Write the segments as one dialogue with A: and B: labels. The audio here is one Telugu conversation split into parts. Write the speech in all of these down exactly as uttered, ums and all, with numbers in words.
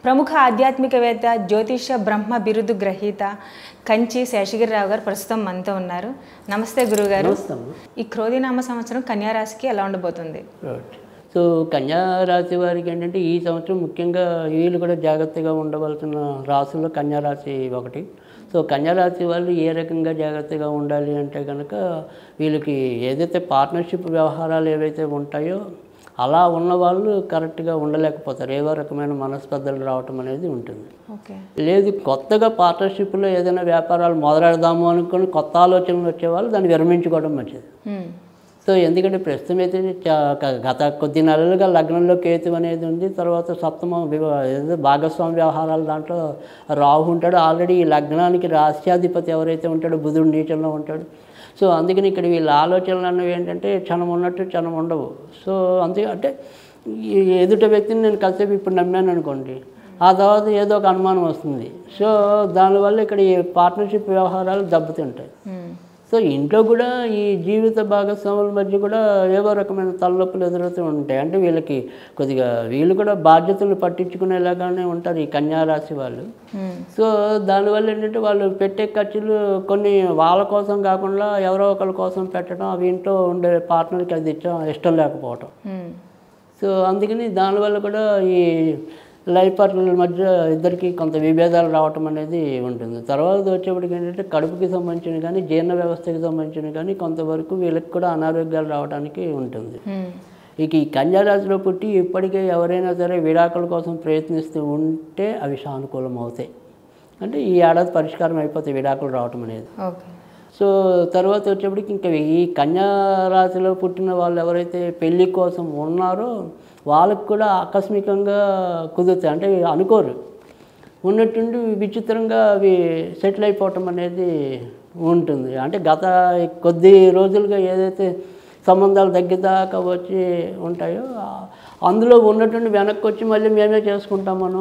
A: ప్రముఖ ఆధ్యాత్మికవేత్త జ్యోతిష బ్రహ్మ బిరుదు గ్రహీత కంచి శేషగిరిరావు గారు ప్రస్తుతం మనతో ఉన్నారు. నమస్తే గురుగారు. ఈ క్రోధినామ సంవత్సరం కన్యా రాశికి ఎలా ఉండబోతుంది?
B: సో కన్యా రాశి వారికి ఏంటంటే ఈ సంవత్సరం ముఖ్యంగా వీళ్ళు కూడా జాగ్రత్తగా ఉండవలసిన రాశుల్లో కన్యా రాశి ఒకటి. సో కన్యా రాశి వాళ్ళు ఏ రకంగా జాగ్రత్తగా ఉండాలి అంటే కనుక వీళ్ళకి ఏదైతే పార్ట్నర్షిప్ వ్యవహారాలు ఏవైతే ఉంటాయో అలా ఉన్న వాళ్ళు కరెక్ట్గా ఉండలేకపోతారు. ఏవో రకమైన మనస్పర్ధలు రావటం అనేది ఉంటుంది. లేదు కొత్తగా పార్ట్నర్షిప్లో ఏదైనా వ్యాపారాలు మొదలెడదాము అనుకుని కొత్త ఆలోచనలు వచ్చేవాళ్ళు దాన్ని విరమించుకోవడం మంచిది. సో ఎందుకంటే ప్రస్తుతం అయితే గత కొద్ది నెలలుగా లగ్నంలో కేతు అనేది ఉంది. తర్వాత సప్తమ ఏదో భాగస్వామి వ్యవహారాలు దాంట్లో రాహు ఉంటాడు. ఆల్రెడీ ఈ లగ్నానికి రాష్ట్రాధిపతి ఎవరైతే ఉంటాడో బుధుడు నీచంలో ఉంటాడు. సో అందుకని ఇక్కడ వీళ్ళ ఆలోచనలు అన్నవి ఏంటంటే క్షణం ఉన్నట్టు క్షణం ఉండవు. సో అంతే అంటే ఎదుట వ్యక్తిని నేను కాసేపు ఇప్పుడు నమ్మాను అనుకోండి, ఆ తర్వాత ఏదో ఒక అనుమానం వస్తుంది. సో దానివల్ల ఇక్కడ ఈ పార్ట్నర్షిప్ వ్యవహారాలు దెబ్బతింటాయి. సో ఇంట్లో కూడా ఈ జీవిత భాగస్వాముల మధ్య కూడా ఏవో రకమైన తలనొప్పులు ఎదురవుతూ ఉంటాయి. అంటే వీళ్ళకి కొద్దిగా వీళ్ళు కూడా బాధ్యతలు పట్టించుకునేలాగానే ఉంటారు ఈ కన్యా రాశి వాళ్ళు. సో దానివల్ల ఏంటంటే వాళ్ళు పెట్టే ఖర్చులు కొన్ని వాళ్ళ కోసం కాకుండా ఎవరో ఒకరి కోసం పెట్టడం, అవి ఇంట్లో ఉండే పార్ట్నర్కి అది ఇష్టం లేకపోవటం. సో అందుకని దానివల్ల కూడా ఈ లైఫ్ పార్ట్నర్ల మధ్య ఇద్దరికి కొంత విభేదాలు రావటం అనేది ఉంటుంది. తర్వాత వచ్చేప్పటికి ఏంటంటే కడుపుకి సంబంధించిన కానీ జీర్ణ వ్యవస్థకి సంబంధించిన కానీ కొంతవరకు వీళ్ళకి కూడా అనారోగ్యాలు రావడానికి ఉంటుంది. ఇక ఈ కన్యా రాశిలో పుట్టి ఇప్పటికే ఎవరైనా సరే విడాకుల కోసం ప్రయత్నిస్తూ ఉంటే అవి సానుకూలం అవుతాయి. అంటే ఈ ఏడాది పరిష్కారం అయిపోతాయి విడాకులు రావటం అనేది. సో తర్వాత వచ్చేప్పటికి ఇంకా ఈ కన్యా రాశిలో పుట్టిన వాళ్ళు ఎవరైతే పెళ్ళి కోసం ఉన్నారో వాళ్ళకు కూడా ఆకస్మికంగా కుదురుతాయి. అంటే అనుకోరు, ఉన్నట్టుండి విచిత్రంగా అవి సెటిల్ అయిపోవటం అనేది ఉంటుంది. అంటే గత కొద్ది రోజులుగా ఏదైతే సంబంధాలు దగ్గరదాకా వచ్చి ఉంటాయో అందులో ఉన్నట్టుండి వెనక్కి వచ్చి మళ్ళీ మేమే చేసుకుంటాం మనం,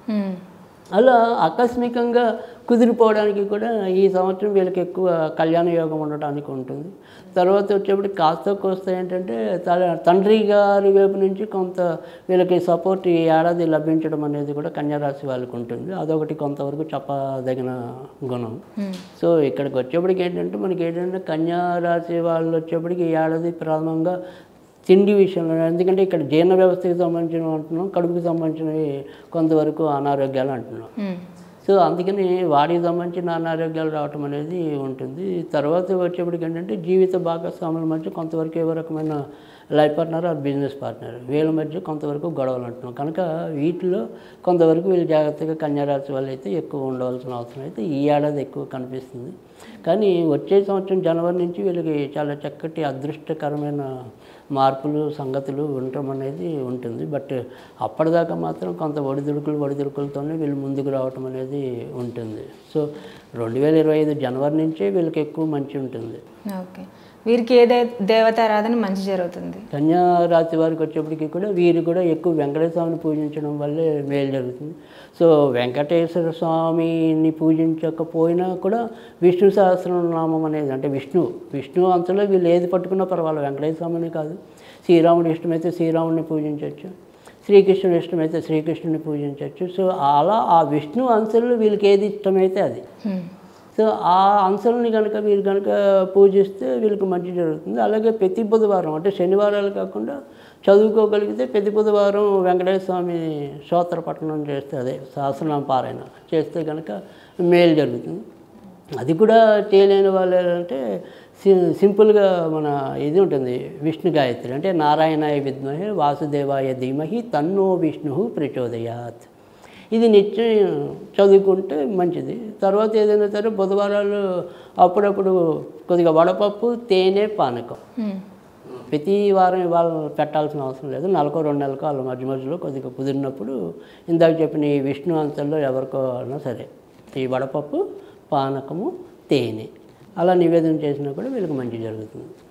B: అలా ఆకస్మికంగా కుదిరిపోవడానికి కూడా ఈ సంవత్సరం వీళ్ళకి ఎక్కువ కళ్యాణ యోగం ఉండడానికి ఉంటుంది. తర్వాత వచ్చేప్పుడు కాస్త కోస్త ఏంటంటే తండ్రి గారి వైపు నుంచి కొంత వీళ్ళకి సపోర్ట్ ఈ ఏడాది లభించడం అనేది కూడా కన్యా రాశి వాళ్ళకి ఉంటుంది. అదొకటి కొంతవరకు చెప్పదగిన గుణం. సో ఇక్కడికి వచ్చేప్పటికి ఏంటంటే మనకి ఏంటంటే కన్యా రాశి వాళ్ళు వచ్చేప్పటికి ఈ ఏడాది ప్రధానంగా తిండి విషయంలో, ఎందుకంటే ఇక్కడ జీర్ణ వ్యవస్థకి సంబంధించినవి అంటున్నాం, కడుపుకి సంబంధించినవి కొంతవరకు అనారోగ్యాలు అంటున్నాం. సో అందుకని వాడికి సంబంధించిన అనారోగ్యాలు రావటం అనేది ఉంటుంది. తర్వాత వచ్చేప్పటికి ఏంటంటే జీవిత భాగస్వాముల మధ్య కొంతవరకు ఏవో రకమైన life partner or business partner వీళ్ళ మధ్య కొంతవరకు గొడవలు అంటున్నాం. కనుక వీటిలో కొంతవరకు వీళ్ళు జాగ్రత్తగా కన్యా రాశి వాళ్ళు అయితే ఎక్కువ ఉండవలసిన అవసరం అయితే ఈ ఏడాది ఎక్కువ కనిపిస్తుంది. కానీ వచ్చే సంవత్సరం జనవరి నుంచి వీళ్ళకి చాలా చక్కటి అదృష్టకరమైన మార్పులు సంగతులు ఉండటం అనేది ఉంటుంది. బట్ అప్పటిదాకా మాత్రం కొంత ఒడిదుడుకులు ఒడిదుడుకులతోనే వీళ్ళు ముందుకు రావటం అనేది ఉంటుంది. సో రెండు వేల ఇరవై ఐదు జనవరి నుంచే వీళ్ళకి ఎక్కువ మంచి ఉంటుంది.
A: ఓకే, వీరికి ఏ దేవతారాధన మంచి జరుగుతుంది?
B: కన్యా రాశి వారికి వచ్చేప్పటికీ కూడా వీరు కూడా ఎక్కువ వెంకటేశ్వర స్వామిని పూజించడం వల్లే మేలు జరుగుతుంది. సో వెంకటేశ్వర స్వామిని పూజించకపోయినా కూడా విష్ణు సహస్రనామం అనేది, అంటే విష్ణు విష్ణు అంతలో వీళ్ళు ఏది పట్టుకున్నా పర్వాలేదు, వెంకటేశ్వర స్వామిని కాదు, శ్రీరాముడి ఇష్టమైతే శ్రీరాముడిని పూజించవచ్చు, శ్రీకృష్ణుడి ఇష్టమైతే శ్రీకృష్ణుని పూజించవచ్చు. సో అలా ఆ విష్ణు అంశాలు వీళ్ళకి ఏది ఇష్టమైతే అది. సో ఆ అంశాలని కనుక వీళ్ళు కనుక పూజిస్తే వీళ్ళకి మంచి జరుగుతుంది. అలాగే ప్రతి బుధవారం అంటే శనివారాలు కాకుండా చదువుకోగలిగితే ప్రతి బుధవారం వెంకటేశ్వర స్వామి స్తోత్ర పఠనం చేస్తే, అదే సహస్రనామ పారాయణ చేస్తే కనుక మేలు జరుగుతుంది. అది కూడా చేయలేని వాళ్ళు ఏంటంటే సింపుల్గా మన ఇది ఉంటుంది విష్ణు గాయత్రి, అంటే నారాయణాయ విద్మహే వాసుదేవాయ ధీమహి తన్నో విష్ణు ప్రచోదయాత్, ఇది నిత్యం చదువుకుంటే మంచిది. తర్వాత ఏదైనా సరే బుధవారాలు అప్పుడప్పుడు కొద్దిగా వడపప్పు తేనె పానకం ప్రతి వారం ఇవాళ పెట్టాల్సిన అవసరం లేదు, నెలకో రెండు నెలలకో వాళ్ళ మధ్య మధ్యలో కొద్దిగా కుదిరినప్పుడు ఇందాక చెప్పిన ఈ విష్ణు అంశాల్లో ఎవరికో అయినా సరే ఈ వడపప్పు పానకము తేనె అలా నివేదన చేసినా కూడా వీళ్ళకి మంచి జరుగుతుంది.